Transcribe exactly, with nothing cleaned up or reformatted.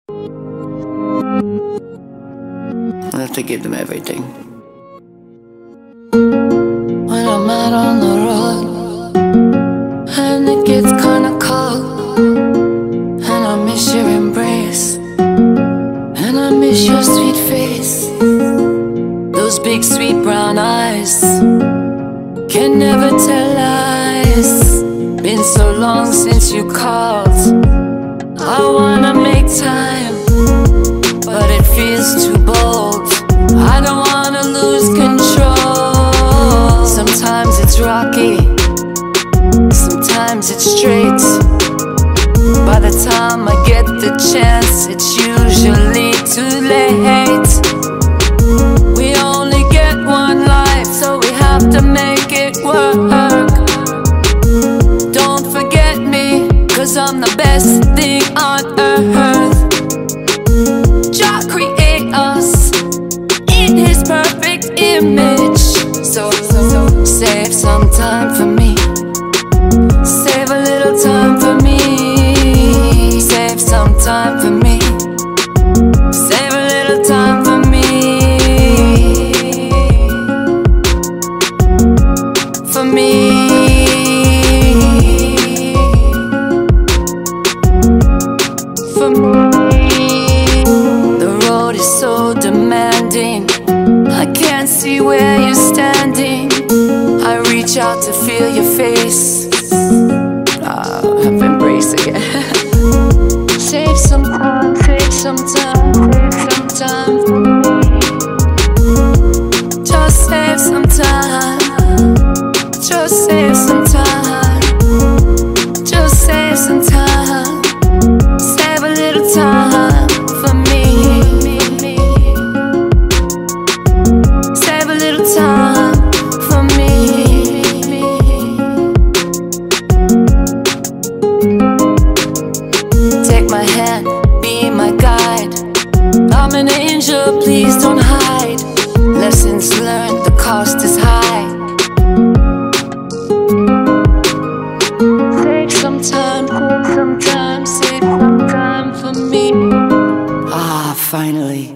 I have to give them everything. When I'm out on the road and it gets kinda cold, and I miss your embrace, and I miss your sweet face, those big sweet brown eyes can never tell lies. Been so long since you called, I wanna make time, but it feels too bold. I don't wanna lose control. Sometimes it's rocky, sometimes it's straight. By the time I get the chance, it's usually too late. We only get one life, so we have to make it work. Don't forget me, 'cause I'm the best thing on earth. Jah create us in His perfect image. So, so, so save some time for me. Save a little time for me. Save some time for me. Save a little time for me. For me. For me. The road is so demanding, I can't see where you're standing. I reach out to feel your face. Ah, I've embraced again. Save some time, save some time, save some time for me. Just save some time. Just save some time. Just save some time. Save a little time for me. Save a little time for me. Take my hand, be my guide. I'm an angel, please don't hide. Lessons learned, the cost is high. Take some time, take some time, save some time for me. Ah, finally.